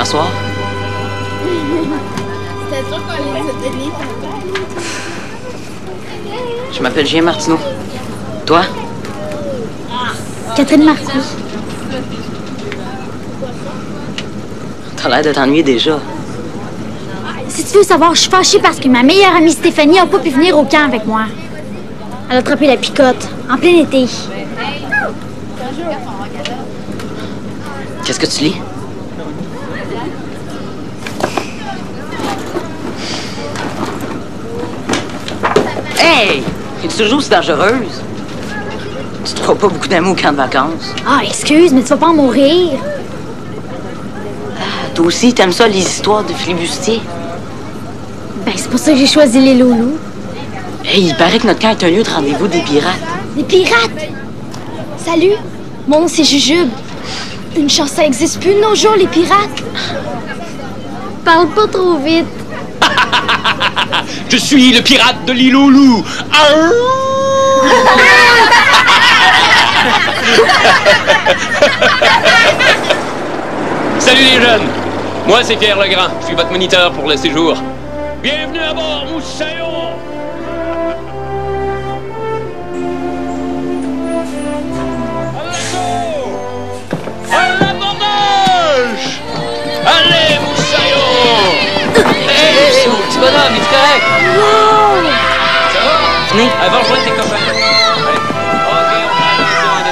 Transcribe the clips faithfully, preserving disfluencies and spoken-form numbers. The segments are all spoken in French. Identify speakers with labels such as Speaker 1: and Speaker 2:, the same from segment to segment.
Speaker 1: à soir?
Speaker 2: C'était sûr qu'on les a donnés.
Speaker 1: Je m'appelle Julien Martineau. Toi?
Speaker 3: Catherine Marcoux.
Speaker 1: T'as l'air de t'ennuyer déjà.
Speaker 3: Si tu veux savoir, je suis fâchée parce que ma meilleure amie Stéphanie n'a pas pu venir au camp avec moi. Elle a attrapé la picote, en plein été.
Speaker 1: Qu'est-ce que tu lis? Hey! Es-tu toujours aussi dangereuse? Tu te feras pas beaucoup d'amis au camp de vacances?
Speaker 3: Ah, excuse, mais tu vas pas en mourir.
Speaker 1: Toi aussi, t'aimes ça, les histoires de flibustiers?
Speaker 3: Ben, c'est pour ça que j'ai choisi les loulous.
Speaker 1: Hey, il paraît que notre camp est un lieu de rendez-vous des pirates.
Speaker 3: Des pirates? Salut, mon nom c'est Jujube. Une chance, ça existe plus de nos jours, les pirates. Parle pas trop vite.
Speaker 4: Je suis le pirate de l'île aux loups. Salut les jeunes. Moi, c'est Pierre Legrand. Je suis votre moniteur pour le séjour. Bienvenue à bord, Moussaillon. À l'abordage. Allez, Moussaillon.
Speaker 1: Hey, c'est mon petit bonhomme, es-tu correct?
Speaker 3: Wow!
Speaker 4: Ça va?
Speaker 1: Venez.
Speaker 4: Avant, rejoindre tes copains. Allez. OK, on prend la mission en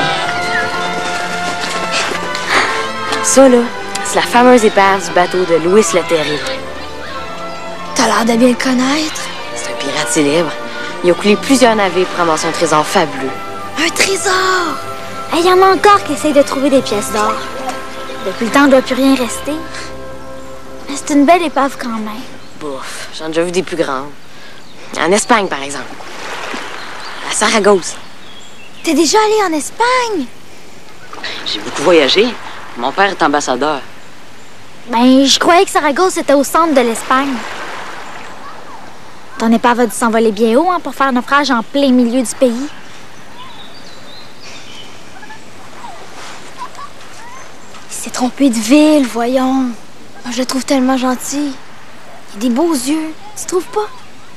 Speaker 4: descendant.
Speaker 5: Ça, là, c'est la fameuse épave du bateau de Louis le Terrible.
Speaker 3: T'as l'air de bien le connaître.
Speaker 5: C'est un pirate célèbre. Il a coulé plusieurs navires pour ramasser un trésor fabuleux.
Speaker 3: Un trésor! Il y en a encore qui essayent de trouver des pièces d'or. Depuis le temps, il ne doit plus rien rester. Mais c'est une belle épave quand même.
Speaker 5: Bouf, j'en ai déjà vu des plus grandes. En Espagne, par exemple. À Saragosse.
Speaker 3: T'es déjà allé en Espagne?
Speaker 1: J'ai beaucoup voyagé. Mon père est ambassadeur.
Speaker 3: Ben, je croyais que Saragosse était au centre de l'Espagne. Ton épave a dû s'envoler bien haut hein, pour faire naufrage en plein milieu du pays. Il s'est trompé de ville, voyons. Moi, je le trouve tellement gentil. Il a des beaux yeux, tu trouves pas?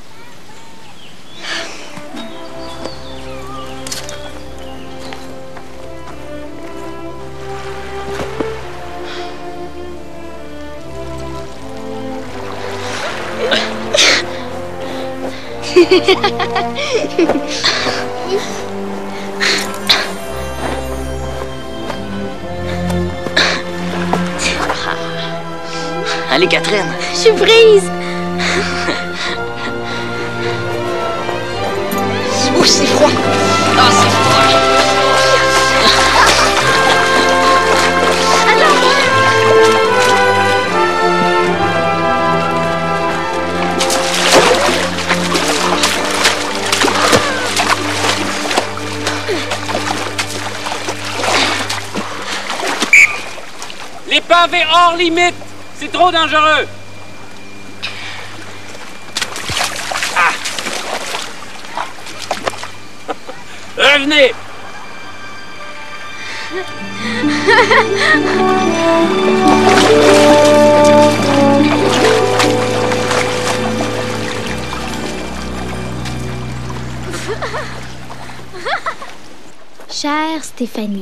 Speaker 1: Allez, Catherine.
Speaker 3: Je suis prise.
Speaker 1: Ouh, c'est froid. Ah, c'est froid.
Speaker 4: L'épave est hors limite. C'est trop dangereux. Ah. Revenez.
Speaker 3: Chère Stéphanie,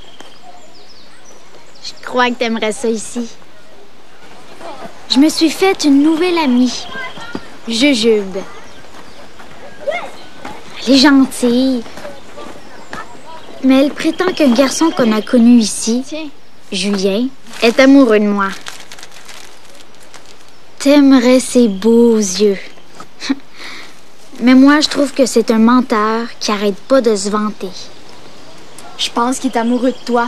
Speaker 3: je crois que t'aimerais ça ici. Je me suis faite une nouvelle amie, Jujube. Elle est gentille, mais elle prétend qu'un garçon qu'on a connu ici, Julien, est amoureux de moi. T'aimerais ses beaux yeux. Mais moi, je trouve que c'est un menteur qui arrête pas de se vanter.
Speaker 2: Je pense qu'il est amoureux de toi.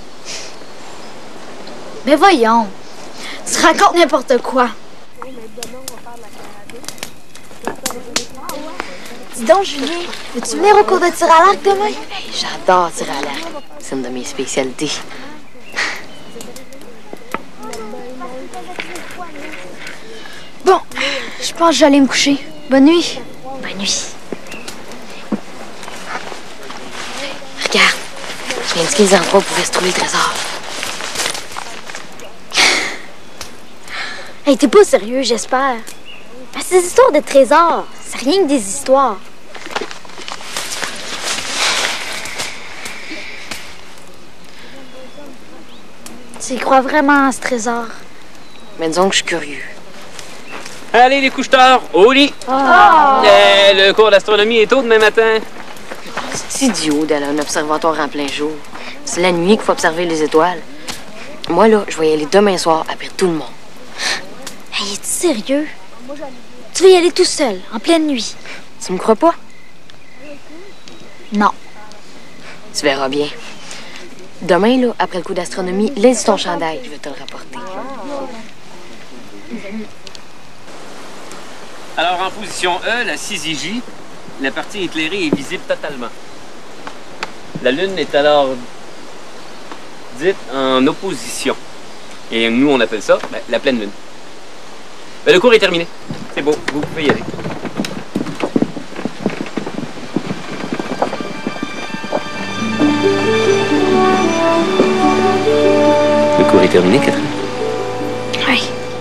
Speaker 3: Mais voyons, tu racontes n'importe quoi. Dis donc, Julien, veux-tu venir au cours de tir à l'arc demain?
Speaker 5: Hey, j'adore tirer à l'arc. C'est une de mes spécialités.
Speaker 3: Bon, je pense que j'allais me coucher. Bonne nuit. Bonne nuit.
Speaker 5: Regarde, j'ai indiqué les endroits où pouvait se trouver le trésor.
Speaker 3: Hey, t'es pas sérieux, j'espère. Ah, ces histoires de trésors, c'est rien que des histoires. Tu y crois vraiment à ce trésor?
Speaker 5: Mais disons que je suis curieux.
Speaker 4: Allez, les couche-tard, au lit!
Speaker 3: Oh.
Speaker 4: Euh, le cours d'astronomie est tôt demain matin.
Speaker 5: C'est idiot d'aller à un observatoire en plein jour. C'est la nuit qu'il faut observer les étoiles. Moi, là, je vais y aller demain soir après tout le monde.
Speaker 3: Hey, es-tu sérieux? Tu vas y aller tout seul, en pleine nuit?
Speaker 5: Tu me crois pas?
Speaker 3: Non.
Speaker 5: Tu verras bien. Demain, là, après le cours d'astronomie, laisse ton chandail, je vais te le rapporter.
Speaker 4: Alors, en position E, la six I J, la partie éclairée est visible totalement. La Lune est alors dite en opposition. Et nous, on appelle ça ben, la pleine Lune. Ben, le cours est terminé. C'est beau, vous pouvez y aller. Le cours est terminé, Catherine?
Speaker 3: Oui.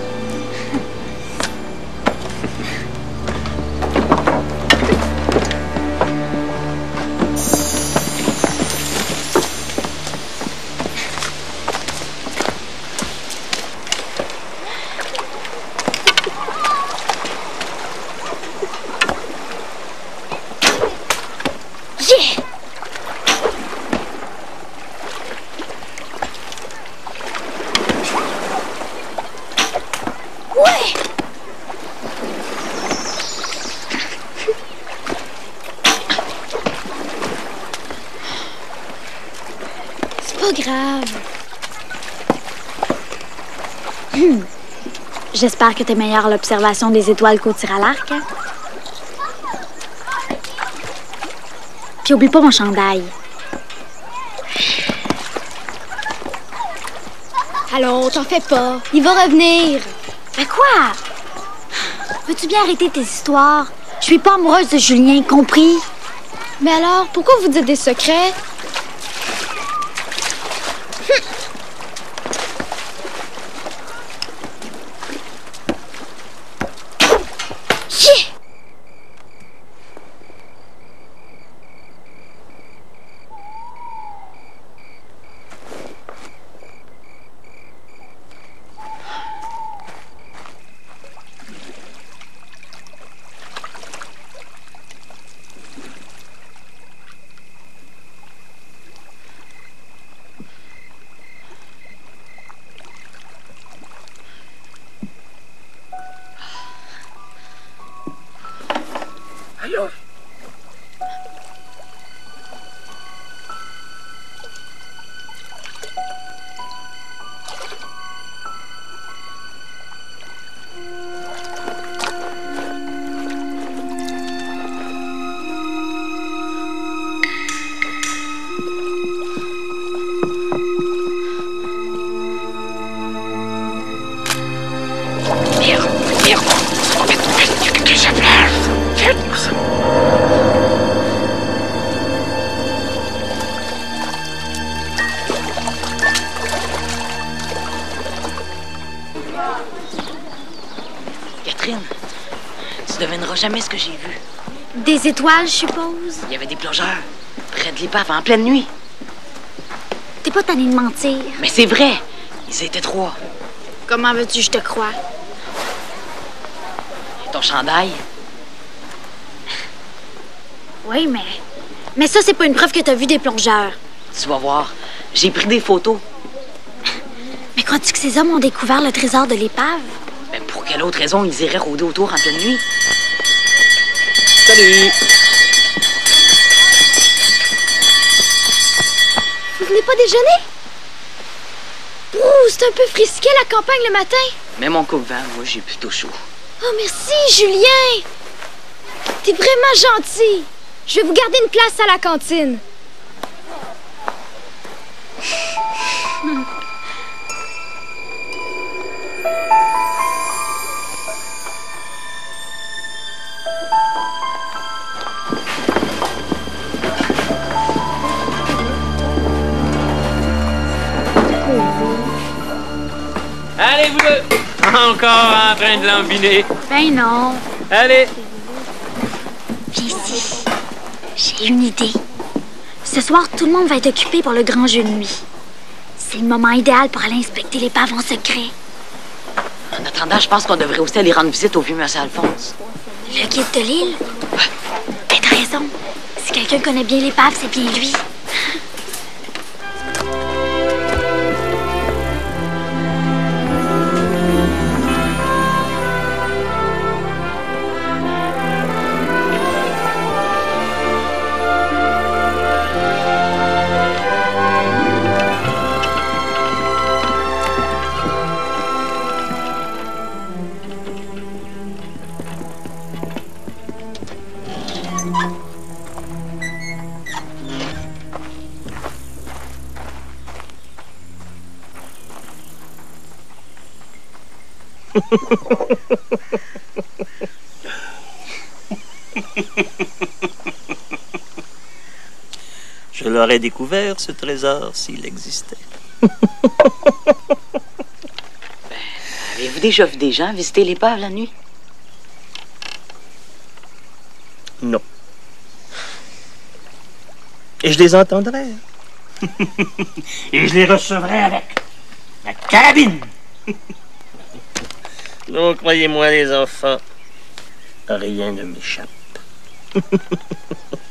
Speaker 3: Yeah! Ouais! C'est pas grave. Hum. J'espère que t'es meilleur à l'observation des étoiles qu'au tir à l'arc. Hein? Puis oublie pas mon chandail. Allons, t'en fais pas. Il va revenir. Mais quoi? Veux-tu bien arrêter tes histoires? Je suis pas amoureuse de Julien, compris? Mais alors, pourquoi vous dites des secrets?
Speaker 4: Allô?
Speaker 1: Catherine, tu devineras jamais ce que j'ai vu.
Speaker 3: Des étoiles, je suppose?
Speaker 1: Il y avait des plongeurs près de l'épave en pleine nuit.
Speaker 3: T'es pas tanné de mentir.
Speaker 1: Mais c'est vrai, ils étaient trois.
Speaker 3: Comment veux-tu que je te croie?
Speaker 1: Et ton chandail?
Speaker 3: Oui, mais... Mais ça, c'est pas une preuve que t'as vu des plongeurs.
Speaker 1: Tu vas voir, j'ai pris des photos.
Speaker 3: Mais crois-tu que ces hommes ont découvert le trésor de l'épave?
Speaker 1: Mais pour quelle autre raison ils iraient rôder autour en pleine nuit?
Speaker 4: Salut!
Speaker 3: Vous venez pas déjeuner? Ouh, c'est un peu frisqué la campagne le matin.
Speaker 1: Mais mon coupe-vent, moi, j'ai plutôt chaud.
Speaker 3: Oh, merci, Julien! T'es vraiment gentil. Je vais vous garder une place à la cantine.
Speaker 4: Allez, vous deux! Encore en train de lambiner.
Speaker 3: Ben non.
Speaker 4: Allez.
Speaker 3: Viens ici. J'ai une idée. Ce soir, tout le monde va être occupé pour le grand jeu de nuit. C'est le moment idéal pour aller inspecter l'épave en secret.
Speaker 1: En attendant, je pense qu'on devrait aussi aller rendre visite au vieux monsieur Alphonse.
Speaker 3: Le guide de l'île? Ben, t'as raison. Si quelqu'un connaît bien l'épave, c'est bien lui.
Speaker 6: Je l'aurais découvert, ce trésor, s'il existait.
Speaker 1: Avez-vous déjà vu des gens visiter l'épave la nuit?
Speaker 6: Non. Et je les entendrais. Et je les recevrais avec la carabine. Donc, croyez-moi, les enfants, rien ne m'échappe.